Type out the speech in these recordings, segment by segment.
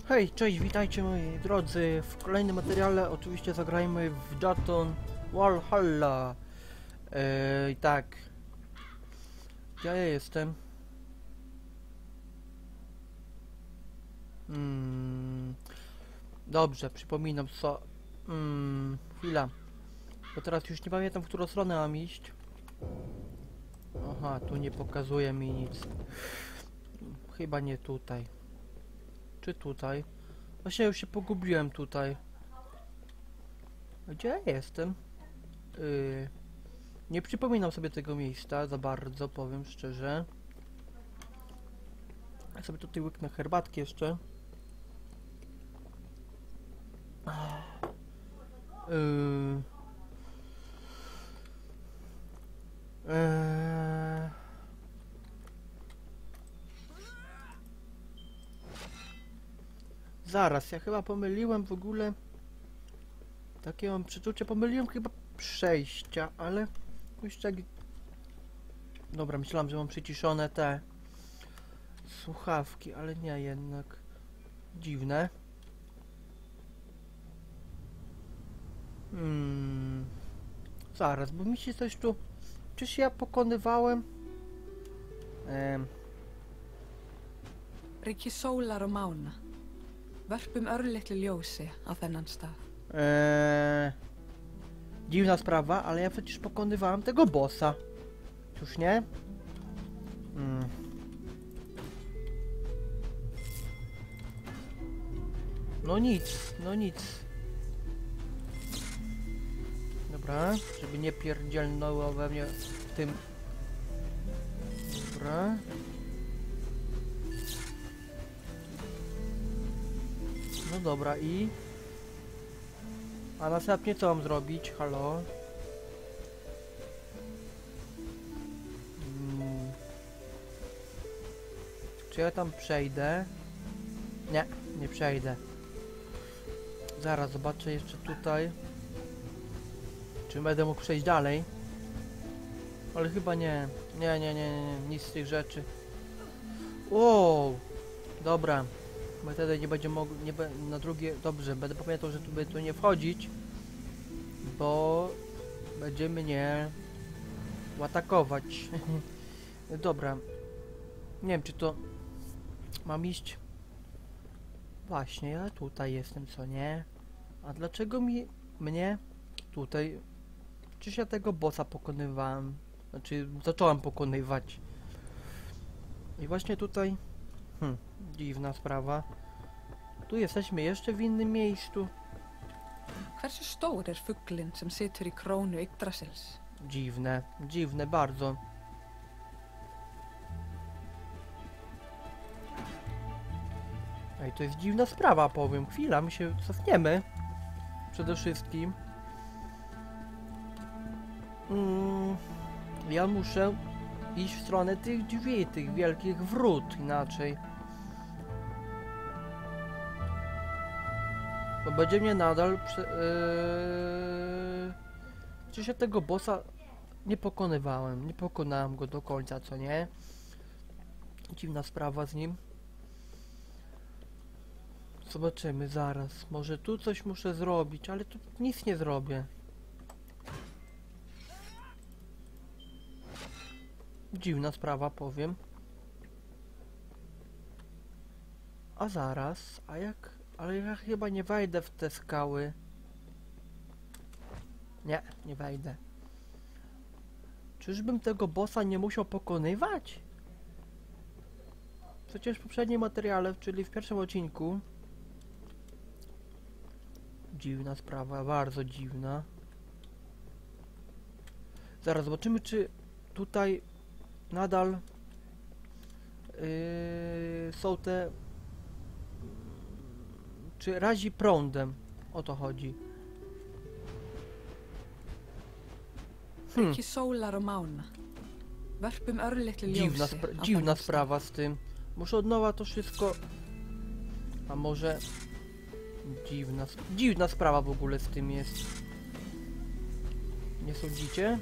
Hej, cześć, witajcie moi drodzy w kolejnym materiale. Oczywiście zagrajmy w Jotun Valhalla. Tak. Gdzie ja jestem? Dobrze, przypominam co... chwila. Bo teraz już nie pamiętam, w którą stronę mam iść. Aha, tu nie pokazuje mi nic. Chyba nie tutaj. Czy tutaj? Właśnie już się pogubiłem tutaj. Gdzie ja jestem? Nie przypominam sobie tego miejsca za bardzo, powiem szczerze. Ja sobie tutaj łyknę herbatki jeszcze. Zaraz, ja chyba pomyliłem w ogóle. Takie mam przeczucie, pomyliłem chyba przejścia, ale jeszcze... Dobra, myślałem, że mam przyciszone te słuchawki, ale nie jednak. Dziwne. Zaraz, bo mi się coś tu... Czyż ja pokonywałem? Ríki sólar og mána. Vörpum örlitlu ljósi á þennan stað. Dziwna sprawa, ale ja przecież pokonywałem tego bossa. Już nie? No nic, no nic. Dobra, żeby nie pierdzielnęło we mnie w tym. Dobra. No dobra i... A następnie co mam zrobić? Halo? Czy ja tam przejdę? Nie, nie przejdę. Zaraz zobaczę jeszcze tutaj. Czy będę mógł przejść dalej? Ale chyba nie. Nie, nic z tych rzeczy. Wow! Dobra. Bo wtedy nie będzie mógł, na drugie... Dobrze, będę pamiętał, że tu nie wchodzić. Bo... będzie mnie... atakować. Dobra. Nie wiem, czy to... mam iść... Właśnie, ja tutaj jestem, co nie? A dlaczego mnie tutaj... Czyż ja tego bossa pokonywałem? Znaczy, zacząłem pokonywać. I właśnie tutaj... dziwna sprawa. Tu jesteśmy jeszcze w innym miejscu. Hversu stór fuglinn sem situr í krónu Yggdrasils? Dziwne, dziwne bardzo. Ej, to jest dziwna sprawa, powiem. Chwila, my się cofniemy. Przede wszystkim. Ja muszę iść w stronę tych drzwi, tych wielkich wrót, inaczej. Bo będzie mnie nadal... Czy się tego bossa nie pokonywałem, nie pokonałem go do końca, co nie? Dziwna sprawa z nim. Zobaczymy zaraz. Może tu coś muszę zrobić, ale tu nic nie zrobię. Dziwna sprawa, powiem. A zaraz, a jak... Ale ja chyba nie wejdę w te skały. Nie, nie wejdę. Czyżbym tego bossa nie musiał pokonywać? Przecież w poprzednim materiale, czyli w pierwszym odcinku... Dziwna sprawa, bardzo dziwna. Zaraz zobaczymy, czy tutaj nadal są te... Czy razi prądem? O to chodzi. Ríki sólar og mána. Vörpum örlitlu ljósi á Dziwna þennan stað. sprawa z tym. Muszę od nowa to wszystko... A może... Dziwna sprawa w ogóle z tym jest. Nie sądzicie?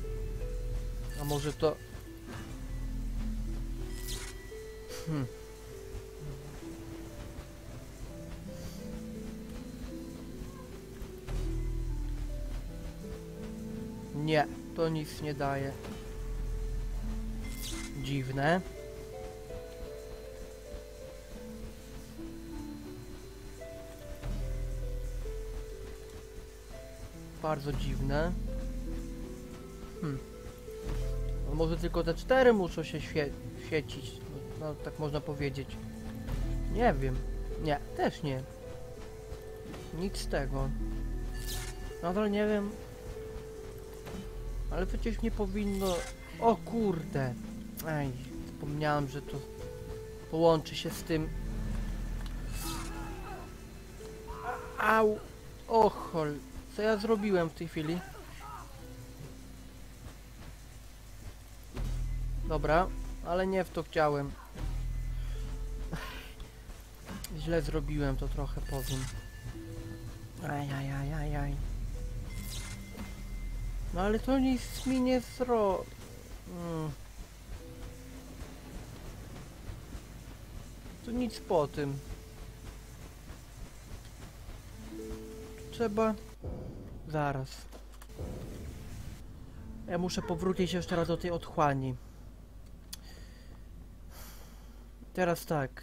A może to... Nie, to nic nie daje. Dziwne. Bardzo dziwne. No może tylko te 4 muszą się świecić. No, tak można powiedzieć. Nie wiem. Nie, też nie. Nic z tego. Nadal nie wiem. Ale przecież nie powinno... O kurde. Ej, zapomniałem, że to połączy się z tym. Au. O chol. Co ja zrobiłem w tej chwili? Dobra, ale nie w to chciałem. Źle zrobiłem to trochę, powiem. Ajajajajaj. No ale to nic mi nie Tu nic po tym. Trzeba... Zaraz. Ja muszę powrócić jeszcze raz do tej otchłani. Teraz tak.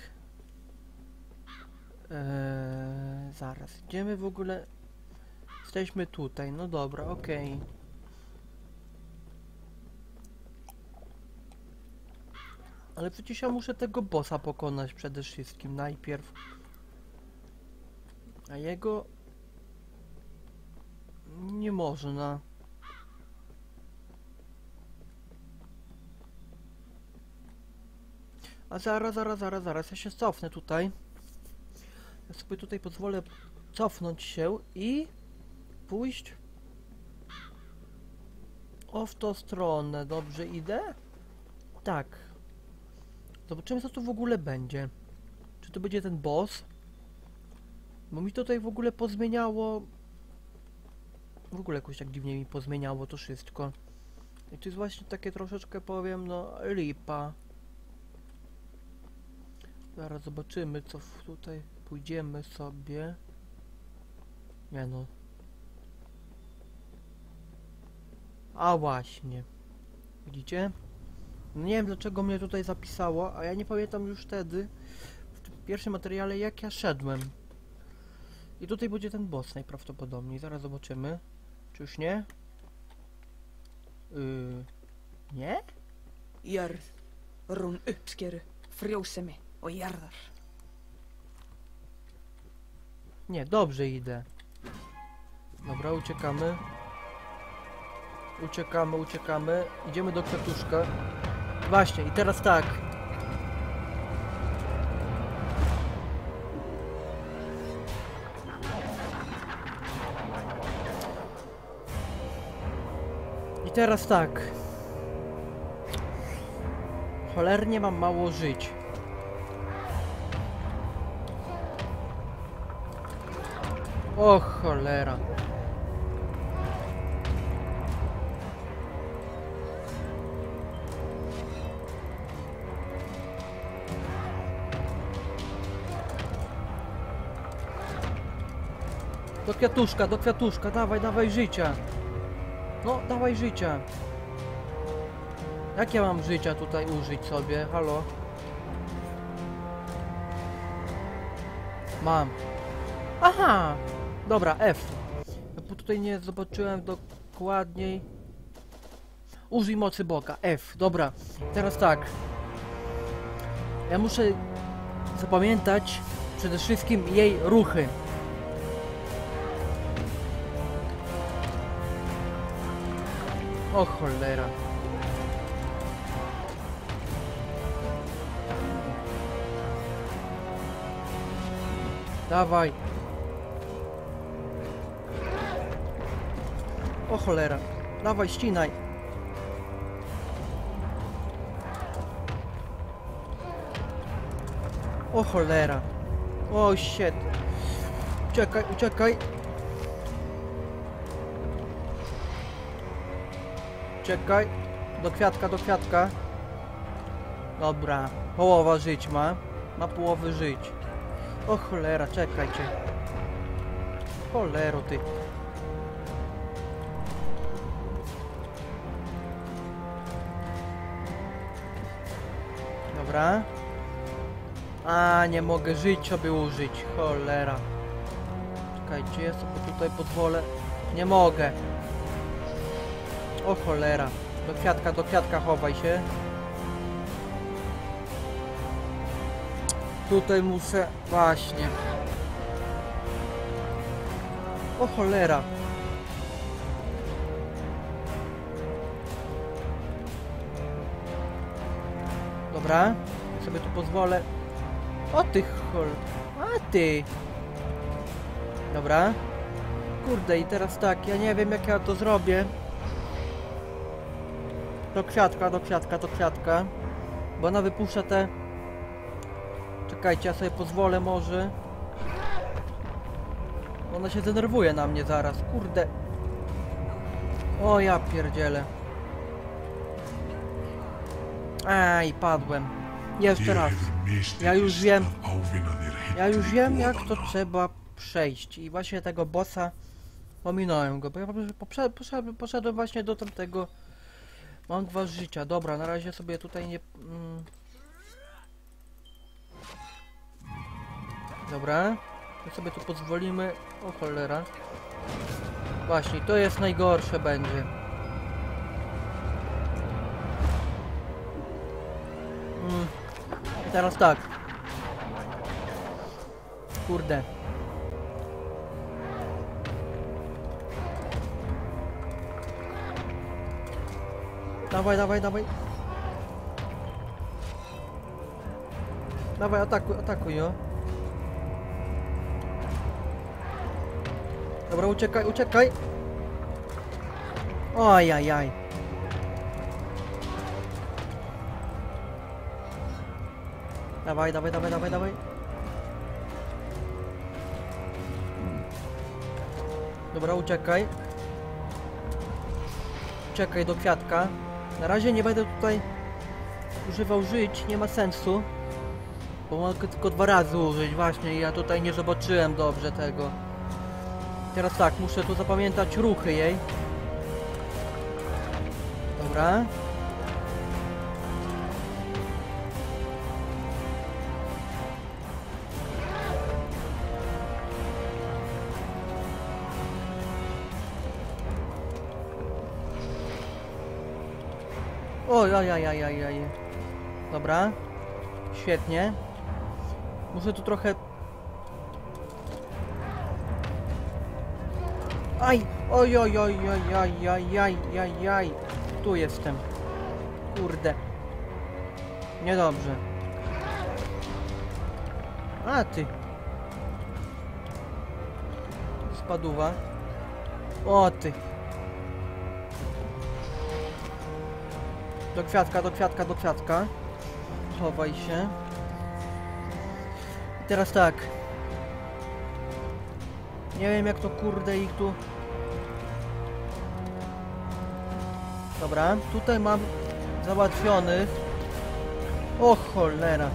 Zaraz. Idziemy w ogóle... Jesteśmy tutaj. No dobra, okej. Ale przecież ja muszę tego bossa pokonać przede wszystkim najpierw. A jego... Nie można. A zaraz, ja się cofnę tutaj. Ja sobie tutaj pozwolę cofnąć się i pójść w tą stronę. Dobrze idę? Tak. Zobaczymy, co tu w ogóle będzie. Czy to będzie ten boss? Bo mi tutaj w ogóle pozmieniało... W ogóle jakoś tak dziwnie mi pozmieniało to wszystko. I to jest właśnie takie troszeczkę, powiem, no, lipa. Zaraz zobaczymy, co tutaj pójdziemy sobie. Nie no. A właśnie. Widzicie? No nie wiem, dlaczego mnie tutaj zapisało, a ja nie pamiętam już wtedy, w tym pierwszym materiale, jak ja szedłem. I tutaj będzie ten boss najprawdopodobniej. Zaraz zobaczymy. Czy już nie? Nie? Jörð, rún uppskeru, frjósemi og jarðar. Nie, dobrze idę. Dobra, uciekamy. Uciekamy. Idziemy do kwiatuszka. Właśnie, i teraz tak. Teraz tak. Cholernie mam mało żyć. O cholera. Do kwiatuszka, dawaj życia. No, dawaj życia. Jak ja mam życia tutaj użyć sobie? Halo? Mam. Aha! Dobra, F. Bo tutaj nie zobaczyłem dokładniej. Użyj mocy Boga. F. Dobra. Teraz tak. Ja muszę zapamiętać przede wszystkim jej ruchy. O cholera. Dawaj. O cholera. Dawaj, ścinaj. O cholera. O shit. Uciekaj. Czekaj, do kwiatka. Dobra, połowa żyć ma. Ma połowę żyć. O cholera, czekajcie. Cholero ty. Dobra. A, nie mogę żyć sobie użyć. Cholera. Czekajcie, ja sobie tutaj pozwolę. Nie mogę. O cholera. Do kwiatka chowaj się. Tutaj muszę... Właśnie. O cholera. Dobra. Sobie tu pozwolę. O ty A ty. Dobra. Kurde, i teraz tak, ja nie wiem jak ja to zrobię. Do kwiatka. Bo ona wypuszcza te... Czekajcie, ja sobie pozwolę może. Ona się denerwuje na mnie zaraz, kurde. O ja pierdzielę. Aj, padłem. Jeszcze raz. Ja już wiem jak to trzeba przejść. I właśnie tego bossa ominąłem go, bo ja poszedłem właśnie do tamtego. Mam 2 życia. Dobra, na razie sobie tutaj nie... Dobra. My sobie tu pozwolimy... O cholera. Właśnie, to jest najgorsze będzie. Teraz tak. Kurde. Dawaj. Dawaj, atakuj, jo. Dobra, uciekaj. Ojajaj. Dawaj. Dobra, uciekaj. Uciekaj do kwiatka. Na razie nie będę tutaj używał żyć, nie ma sensu. Bo mogę tylko 2 razy użyć, właśnie, ja tutaj nie zobaczyłem dobrze tego. Teraz tak, muszę tu zapamiętać ruchy jej. Dobra. Ojajajajajaj. Dobra. Świetnie. Muszę tu trochę... Aj! Ojojojojajajajajaj. Tu jestem. Kurde. Niedobrze. A ty. Spaduwa. O ty. Do kwiatka. Chowaj się. I teraz tak. Nie wiem jak to kurde ich tu... Dobra, tutaj mam załatwionych. O cholera.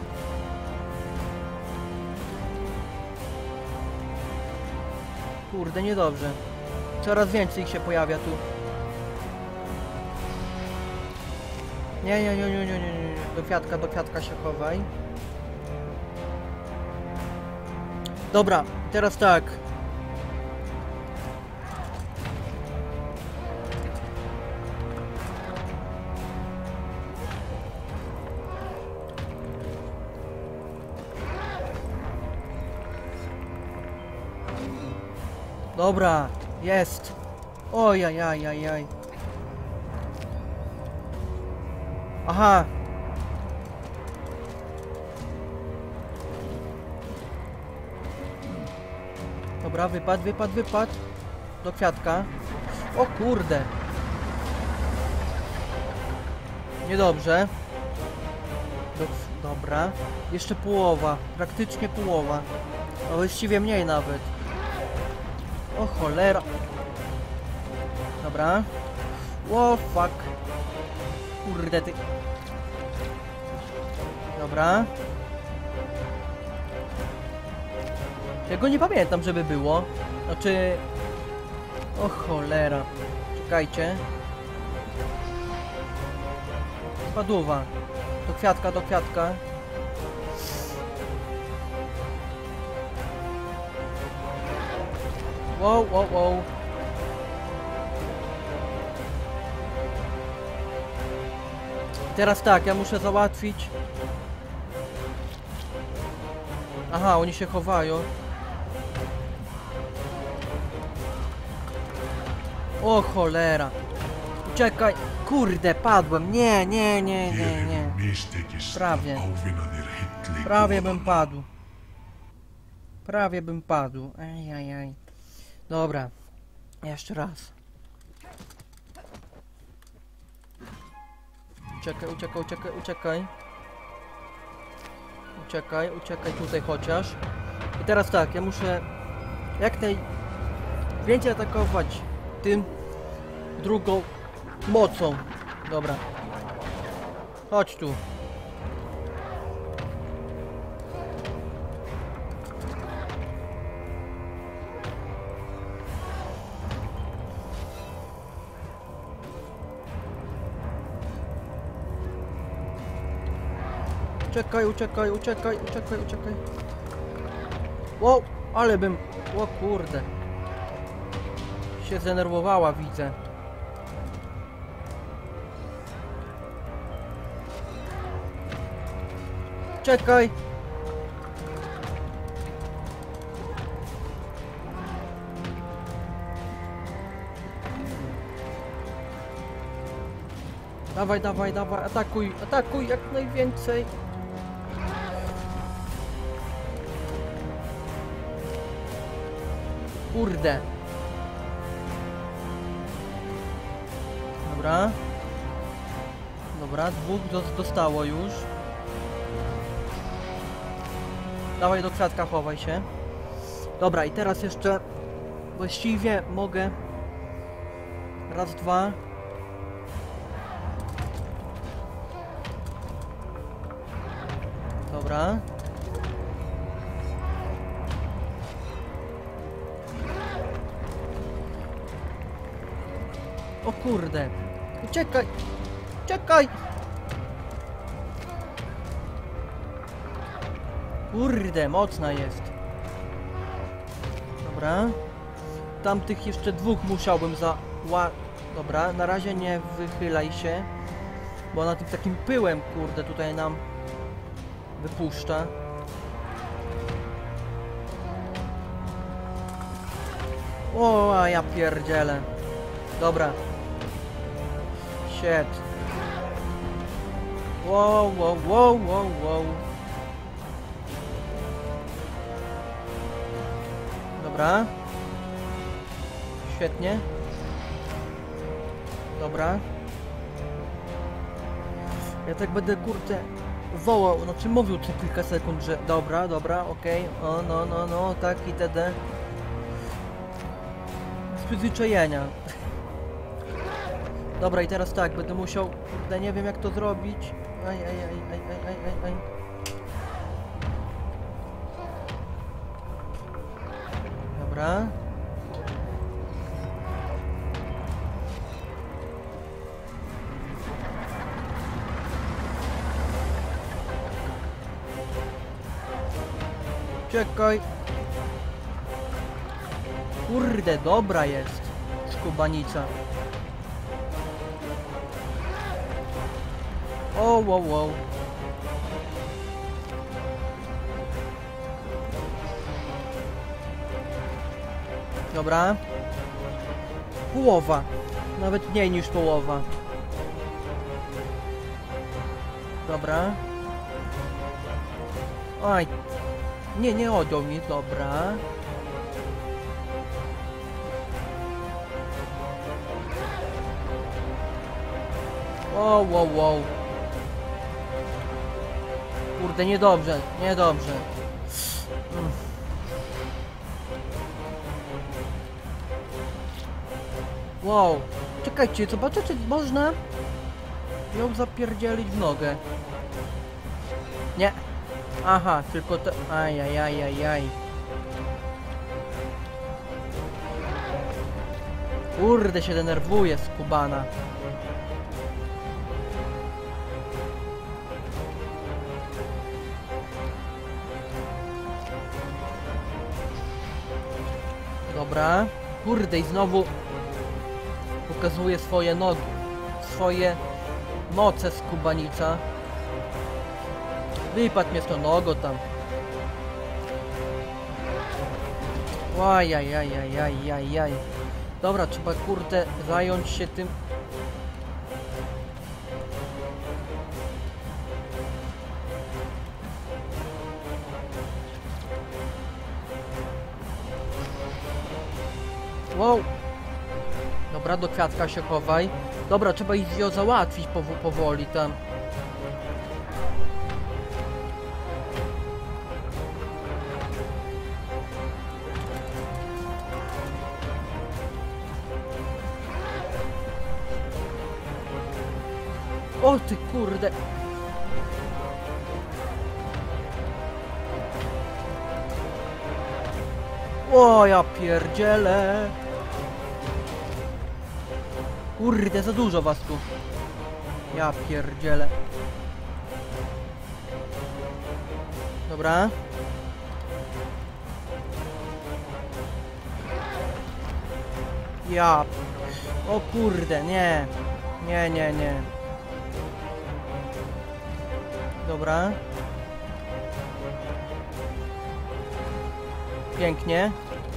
Kurde, niedobrze. Coraz więcej ich się pojawia tu. Nie. Do kwiatka się chowaj. Dobra, teraz tak. Dobra, jest. Ojajajajaj. Aha. Dobra, wypadł. Do kwiatka. O kurde. Niedobrze. Dobra. Jeszcze połowa. Praktycznie połowa. A właściwie mniej nawet. O cholera. Dobra. O fuck. Kurde ty. Dobra. Tego nie pamiętam, żeby było. Znaczy... O cholera. Czekajcie. Spaduwa. Do kwiatka, do kwiatka. Wow, wow, wow. Teraz tak, ja muszę załatwić. Aha, oni się chowają. O cholera. Uciekaj. Kurde, padłem. Nie. Prawie. Prawie bym padł. Prawie bym padł. Ajajaj. Dobra. Jeszcze raz. Uciekaj. Uciekaj tutaj chociaż. I teraz tak, ja muszę jak najwięcej atakować tym drugą mocą. Dobra. Chodź tu. Uciekaj. Wow, ale bym... O kurde. Się zdenerwowała, widzę. Czekaj. Dawaj, atakuj jak najwięcej. Kurde. Dobra, dwóch dostało już. Dawaj do kwiatka, chowaj się. Dobra, i teraz jeszcze właściwie mogę raz, dwa. Dobra. O kurde. Uciekaj. Kurde, mocna jest. Dobra. Tamtych jeszcze dwóch musiałbym Dobra, na razie nie wychylaj się. Bo ona tym takim pyłem, kurde, tutaj nam wypuszcza. O, a ja pierdzielę. Dobra. Shit. Wow. Dobra. Świetnie. Dobra. Ja tak będę, kurde, wołał, znaczy mówił co kilka sekund, że dobra, okej. O, no, tak itd. Z przyzwyczajenia. Dobra, i teraz tak, będę musiał, kurde, nie wiem jak to zrobić. Aj. Dobra. Czekaj. Kurde, dobra jest skubanica. O, wow. Dobra. Połowa. Nawet mniej niż połowa. Dobra. Oj. Nie odjął mi, dobra. Wow. Kurde, niedobrze. Wow. Czekajcie, zobaczę czy można ją zapierdzielić w nogę. Nie. Aha, tylko to... Ajajajajaj. Kurde, się denerwuje skubana. Dobra. Kurde, i znowu pokazuje swoje nogi. Swoje moce skubanica. Wypadł mnie w to nogo tam. Ajajajajajajaj. Dobra, trzeba kurde zająć się tym. Wow. Dobra, do kwiatka się chowaj. Dobra, trzeba ich ją załatwić powoli tam. O ty kurde. O ja pierdzielę. Kurde, za dużo was tu. Ja pierdzielę. Dobra. Ja. O kurde, nie. Nie. Dobra. Pięknie.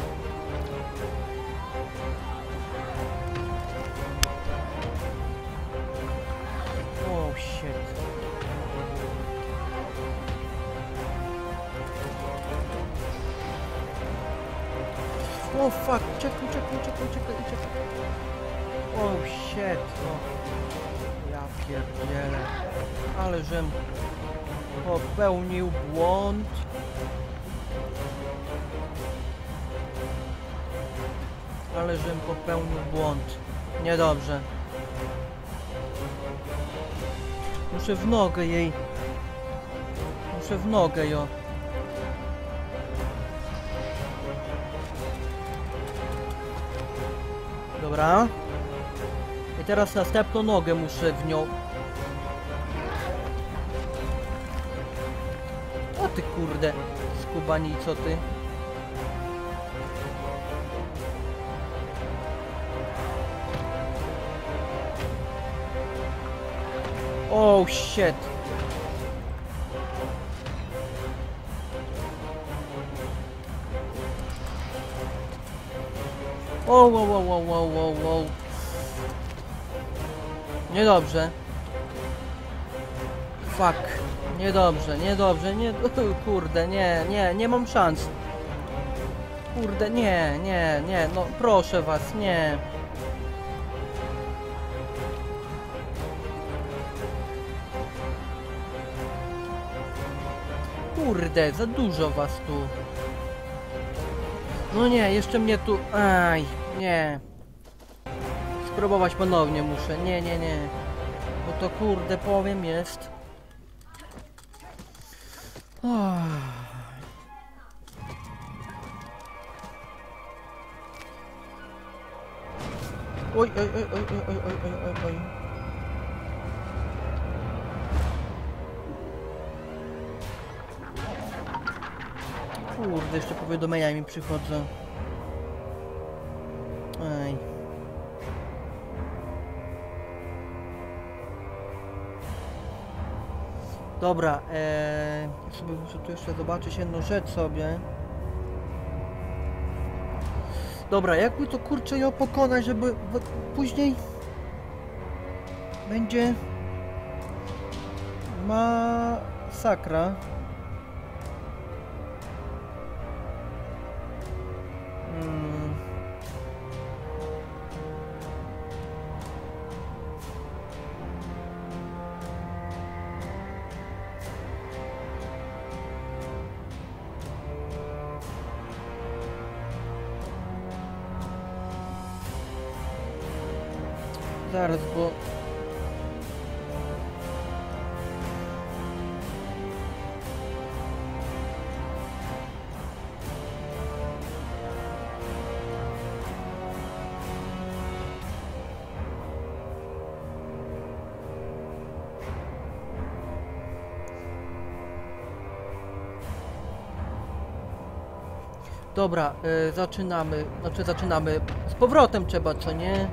Oh shit. Oh fuck, czekaj. Oh shit, no. Ja pierdzielę. Ale żem popełnił błąd. Ale żem popełnił błąd. Niedobrze. Muszę w nogę jej. Muszę w nogę ją. Dobra. I teraz następną nogę muszę w nią. O ty kurde. Skubani, co ty? Oh shit. Wow. Niedobrze. Fuck. Niedobrze. Nie, kurde, nie mam szans. Kurde, nie, no proszę was, nie. Kurde, za dużo was tu. No nie, jeszcze mnie tu... Aj, nie. Spróbować ponownie muszę. Nie. Bo to kurde, powiem, jest. Oj. Kurde, jeszcze powiadomienia mi przychodzą. Ej. Dobra, sobie muszę tu jeszcze zobaczyć jedną rzecz sobie. Dobra, jakby to kurczę ją pokonać, żeby później będzie masakra. Zaraz, bo... Dobra, zaczynamy. Znaczy zaczynamy. Z powrotem trzeba, co nie?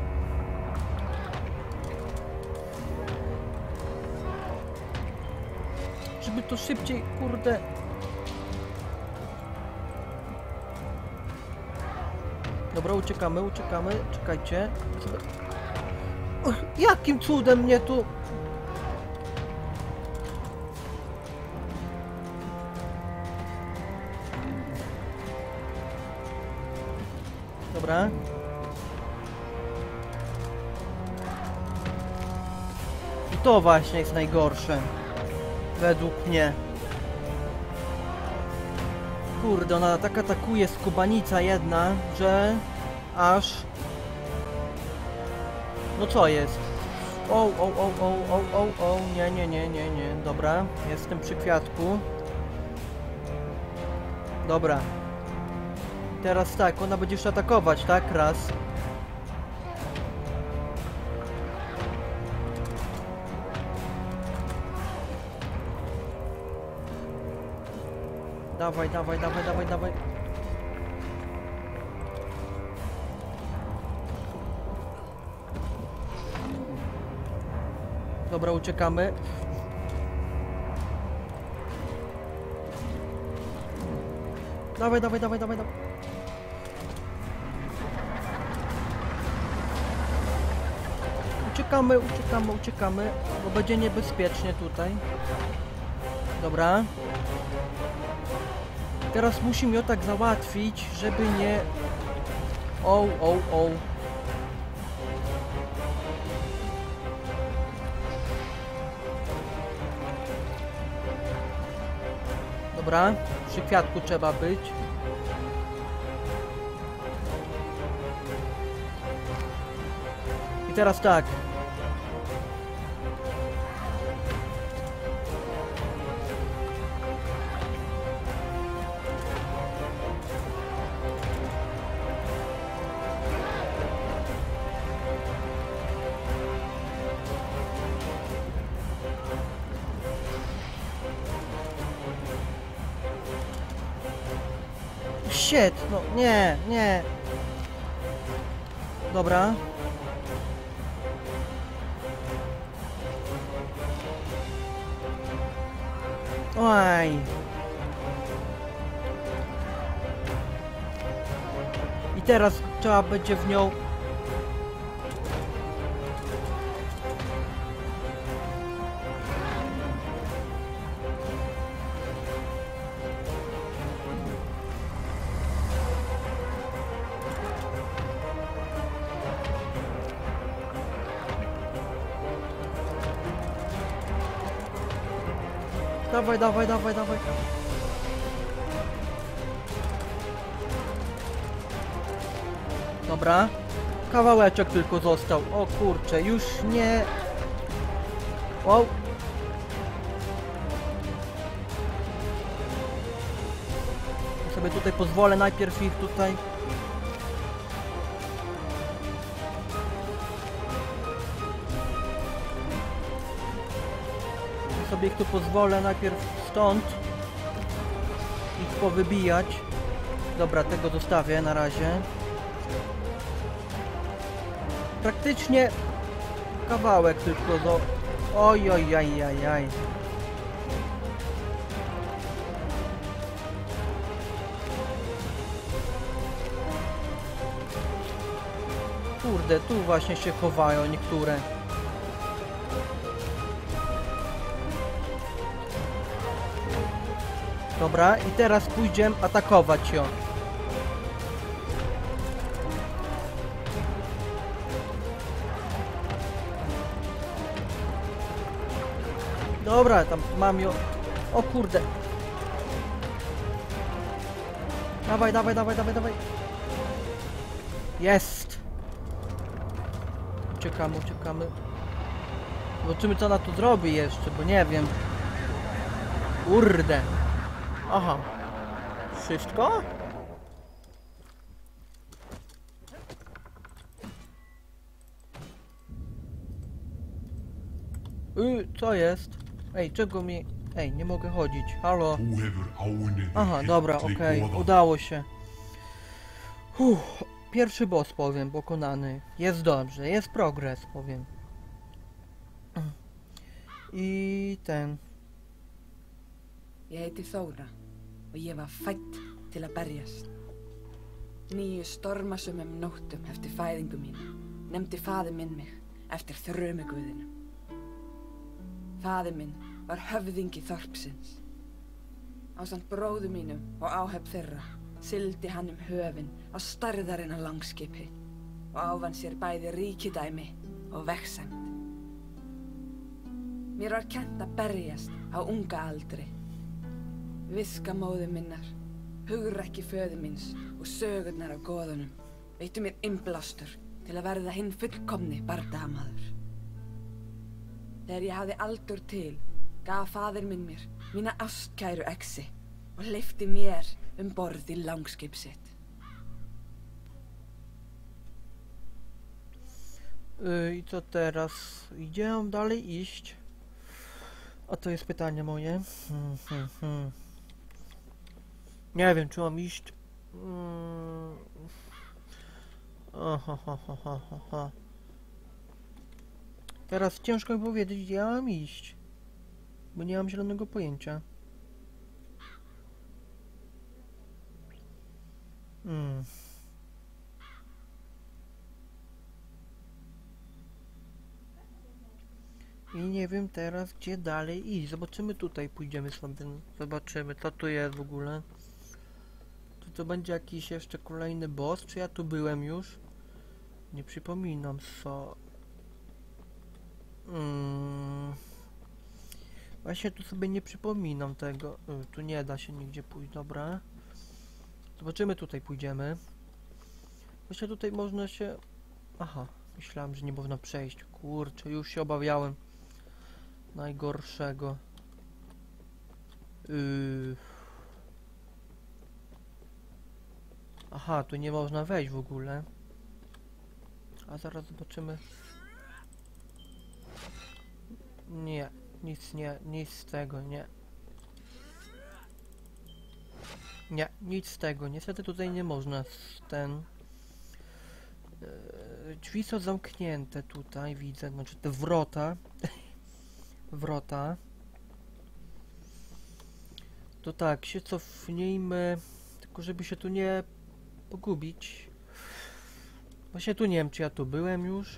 Żeby to szybciej, kurde. Dobra, uciekamy, uciekamy. Czekajcie. Och, jakim cudem mnie tu... Dobra. I to właśnie jest najgorsze. Według mnie. Kurde, ona tak atakuje skubanica jedna, że... Aż... No co jest? O, nie. Dobra, jestem przy kwiatku. Dobra. Teraz tak, ona będzie jeszcze atakować, tak? Raz. Dawaj. Dobra, uciekamy. Dawaj. Uciekamy, bo będzie niebezpiecznie tutaj. Dobra. Teraz musimy ją tak załatwić, żeby nie... O. Dobra, przy kwiatku trzeba być. I teraz tak. Shit, no nie. Dobra. Oj. I teraz trzeba będzie w nią... Dawaj. Dobra. Kawałeczek tylko został. O kurczę, już nie... Wow. Ja sobie tutaj pozwolę najpierw ich tutaj... Sobie ich tu pozwolę najpierw stąd ich powybijać. Dobra, tego zostawię na razie. Praktycznie kawałek tylko do... Ojajajajaj. Kurde, tu właśnie się chowają niektóre. Dobra, i teraz pójdziemy atakować ją. Dobra, tam mam ją. O kurde. Dawaj. Jest. Uciekamy. Zobaczymy, co ona tu zrobi jeszcze, bo nie wiem. Kurde. Aha. Wszystko? Co jest? Ej, czego mi... Ej, nie mogę chodzić. Halo? Þú hefur áunnið Aha, dobra, okej, udało się. Pierwszy boss, powiem, pokonany. Jest dobrze, jest progres, powiem. I ten... Ég heiti Þóra og ég var fædd til að berjast. 9 stormasumum nóttum eftir fæðingu mín nefndi faðir minn mig eftir þrumuguðinum. Faðir minn var höfðingi þorpsins. Ásamt bróður mínum og áhöfn þeirra sigldi hann höfin á stærðarinnar langskipi og ávann sér bæði ríkidæmi og vegsemd. Mér var kennt að berjast á unga aldri. Viska móður minnar, hugrekki föður míns og sögurnar af goðunum veittu mér innblástur til að verða hinn fullkomni bardagamaður. Þegar ég hafði aldur til, gaf faðir minn mér mína ástkæru exi og hleypti mér borð í langskip sitt. I co teraz? Gdzie mam dalej iść? A to jest pytanie moje. Nie wiem, czy mam iść. Teraz ciężko mi powiedzieć, gdzie ja mam iść. Bo nie mam zielonego pojęcia. I nie wiem teraz, gdzie dalej iść. Zobaczymy tutaj, pójdziemy sobie. Zobaczymy, co tu jest w ogóle. Czy to będzie jakiś jeszcze kolejny boss, czy ja tu byłem już? Nie przypominam, co... Właśnie tu sobie nie przypominam tego. Tu nie da się nigdzie pójść, dobra. Zobaczymy, tutaj pójdziemy. Właśnie tutaj można się... Aha, myślałem, że nie można przejść. Kurczę, już się obawiałem najgorszego. Aha, tu nie można wejść w ogóle. A zaraz zobaczymy. Nie, nic z tego, nie. Nie, nic z tego. Niestety tutaj nie można drzwi są zamknięte tutaj, widzę, znaczy te wrota. Wrota. To tak, się cofnijmy, tylko żeby się tu nie pogubić. Właśnie tu nie wiem, czy ja tu byłem już.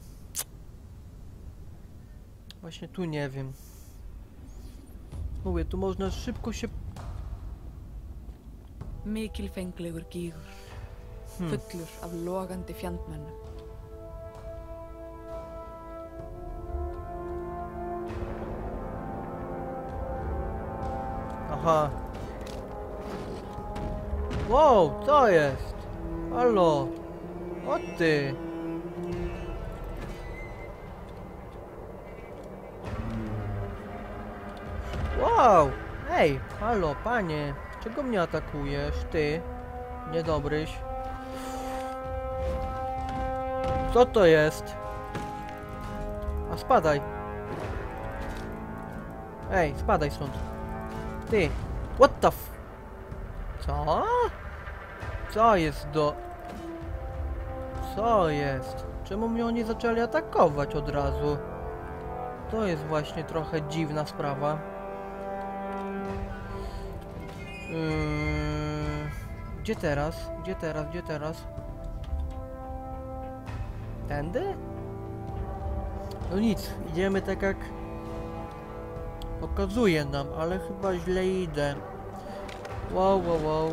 Właśnie tu nie wiem. Mówię, tu można szybko się... Mikilfenglegur gígur, fullur af logandi fjandmönnum. Aha. Wow, co jest? Halo? O ty! Wow! Hej, halo, panie! Czego mnie atakujesz, ty? Niedobryś. Co to jest? A spadaj! Ej, spadaj stąd! Ty! What the f... Co? Co jest do... Co jest? Czemu mnie oni zaczęli atakować od razu? To jest właśnie trochę dziwna sprawa. Gdzie teraz? Gdzie teraz? Gdzie teraz? Tędy? No nic, idziemy tak jak pokazuje nam, ale chyba źle idę. Wow, wow, wow.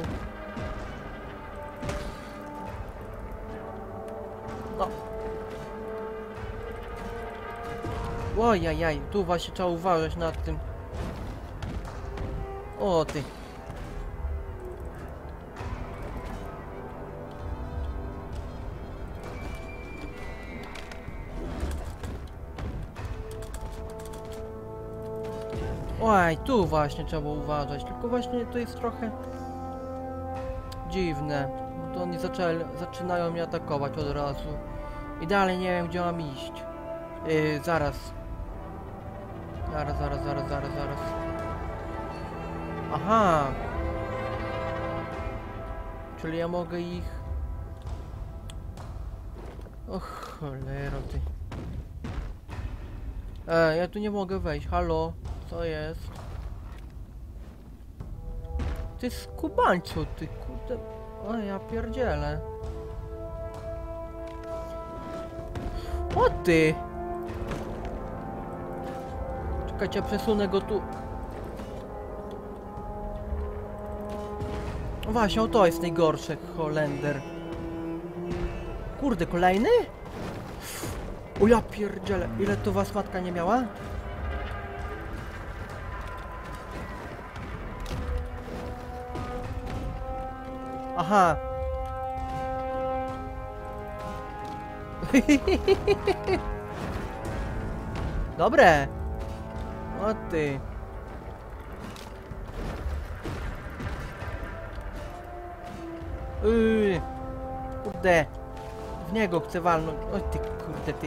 No. Ojajaj, tu właśnie trzeba uważać nad tym. O ty. Oj, tu właśnie trzeba uważać, tylko właśnie to jest trochę dziwne. No to oni zaczynają mnie atakować od razu. I dalej nie wiem, gdzie mam iść. Zaraz. Zaraz. Aha. Czyli ja mogę ich... Och, cholero ty. Ja tu nie mogę wejść. Halo? Co jest? Ty skubańcu, ty kurde... O, ja pierdzielę. O ty! Czekajcie, przesunę go tu. No właśnie, o to jest najgorsze, Holender. Kurde, kolejny? O ja pierdzielę, ile to was matka nie miała? Aha. Dobre. O ty. Kurde. W niego chcę walnąć. O ty kurde ty.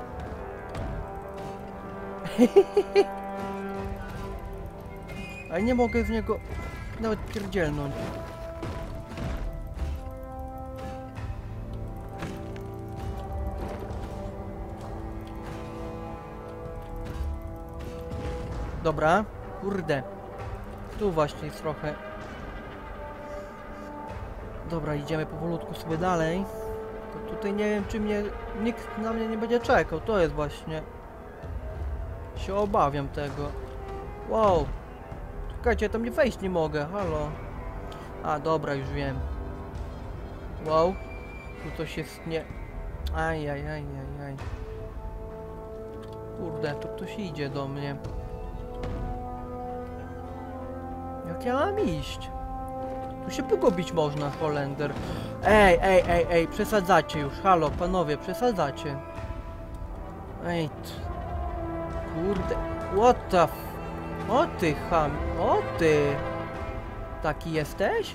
Ale nie mogę z niego nawet pierdzielnąć. Dobra, kurde. Tu właśnie jest trochę. Dobra, idziemy powolutku sobie dalej. To tutaj nie wiem, czy nikt na mnie nie będzie czekał. To jest właśnie. Się obawiam tego. Wow. Czekajcie, ja tam nie wejść nie mogę. Halo. A, dobra, już wiem. Wow. Tu coś jest nie... Ajajajajaj. Kurde, tu ktoś idzie do mnie. Jak ja mam iść? Tu się pogubić można, Holender. Ej, przesadzacie już. Halo, panowie, przesadzacie. Ej, kurde. What the f... O ty ham... O ty! Taki jesteś?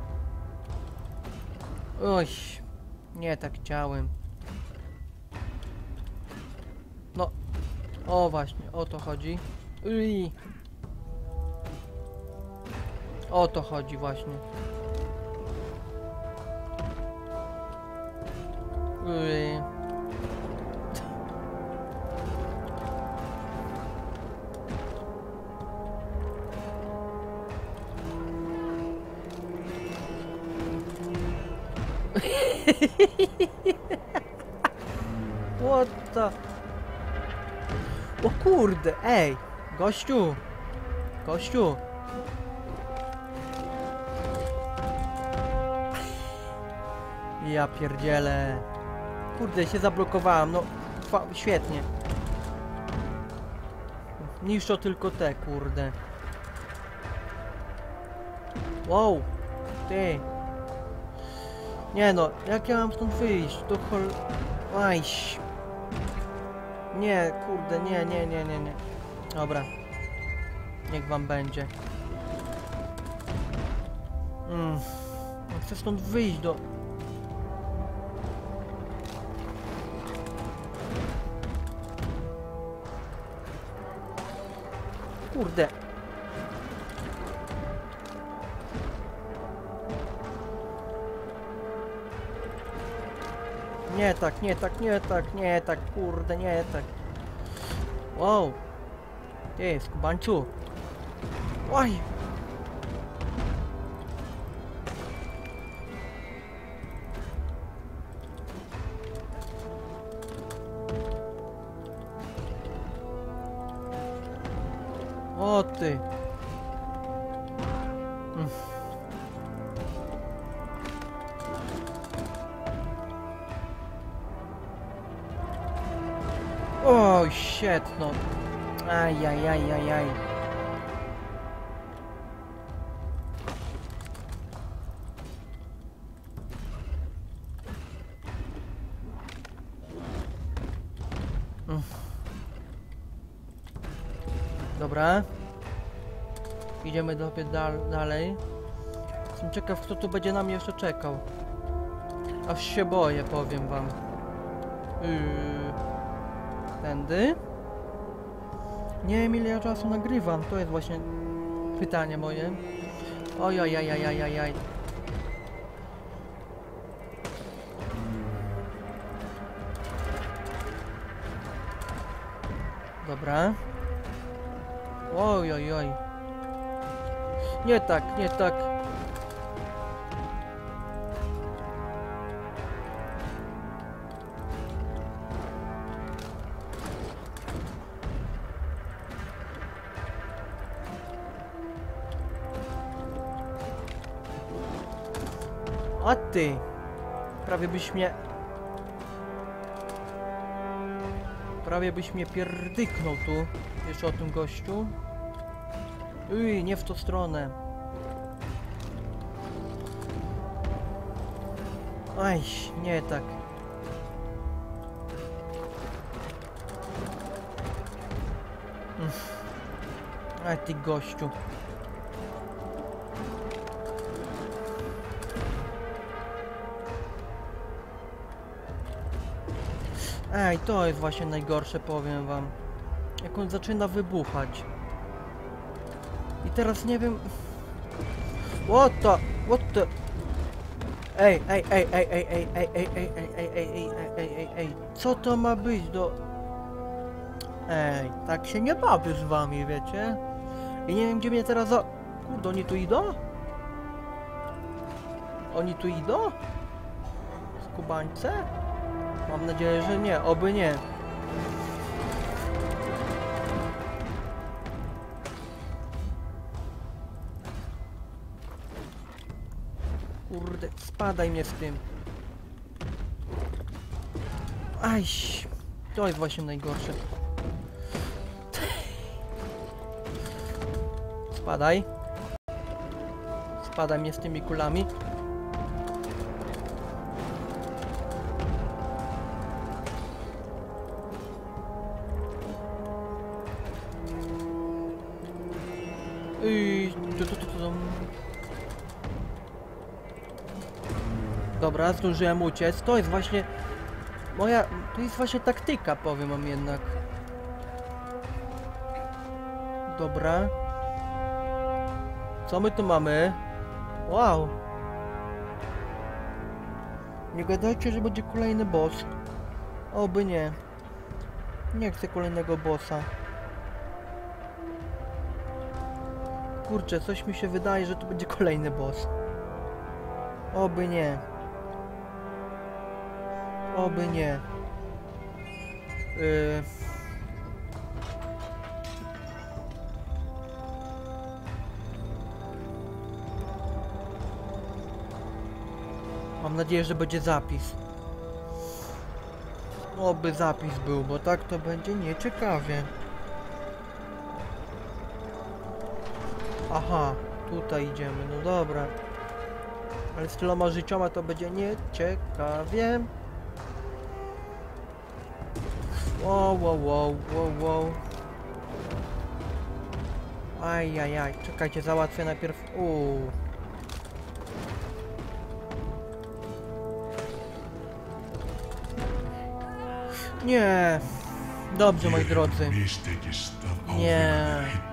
Oj. Nie tak chciałem. No. O właśnie, o to chodzi. Uj. O to chodzi właśnie. What the... O kurde, ej! Gościu! Gościu! Ja pierdzielę. Kurde, się zablokowałem, no świetnie. Niszczą tylko te, kurde. Wow, ty. Nie no, jak ja mam stąd wyjść? To Ajś. Nie, kurde, nie. Dobra. Niech wam będzie. Chcę stąd wyjść do... Kurde. Nie tak, kurde, nie tak. Wow. Ty, skubańcu. Oj. O ty. O, shit, no. Ajajajajaj. Dobra. Idziemy dalej. Jestem ciekaw, kto tu będzie na mnie jeszcze czekał. Aż się boję, powiem wam. Tędy. Nie wiem, ile ja czasu nagrywam. To jest właśnie pytanie moje. Ojajajajajajaj. Dobra. Oj. Nie tak, nie tak. A ty! Prawie byś mnie pierdyknął tu. Jeszcze o tym gościu. Nie w tą stronę. Aj, nie tak. Aj, ty gościu. Ej, to jest właśnie najgorsze, powiem wam. Jak on zaczyna wybuchać. I teraz nie wiem... What the... Ej, co to ma być do... Ej, tak się nie bawię z wami, wiecie? I nie wiem, gdzie mnie teraz za... Kurde, oni tu idą? Oni tu idą? Skubańce? Mam nadzieję, że nie, oby nie. Kurde, spadaj mnie z tym. Aj, to jest właśnie najgorsze. Spadaj. Spadaj mnie z tymi kulami. Dobra, zdążyłem uciec. To jest właśnie moja... To jest właśnie taktyka, powiem wam jednak. Dobra. Co my tu mamy? Wow. Nie gadajcie, że będzie kolejny boss. Oby nie. Nie chcę kolejnego bossa. Kurczę, coś mi się wydaje, że to będzie kolejny boss. Oby nie. Oby nie. Mam nadzieję, że będzie zapis. Oby zapis był, bo tak to będzie nieciekawie. Aha, tutaj idziemy, no dobra. Ale z tyloma życioma to będzie nieciekawie. Wow. Ajajaj, czekajcie, załatwię najpierw... Nie. Dobrze, moi drodzy. Nie.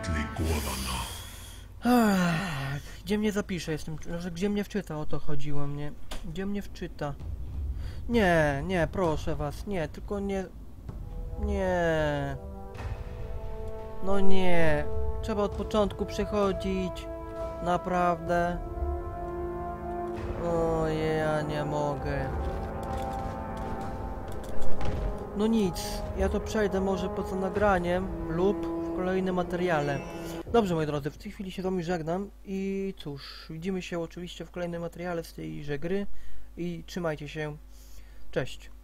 Gdzie mnie zapisze? Gdzie mnie wczyta? O to chodziło mnie. Gdzie mnie wczyta? Nie, proszę was. Nie, tylko nie... Nie. No nie. Trzeba od początku przechodzić. Naprawdę. O, ja nie mogę. No nic. Ja to przejdę może poza nagraniem lub w kolejnym materiale. Dobrze, moi drodzy, w tej chwili się z wami żegnam i cóż, widzimy się oczywiście w kolejnym materiale z tejże gry i trzymajcie się. Cześć.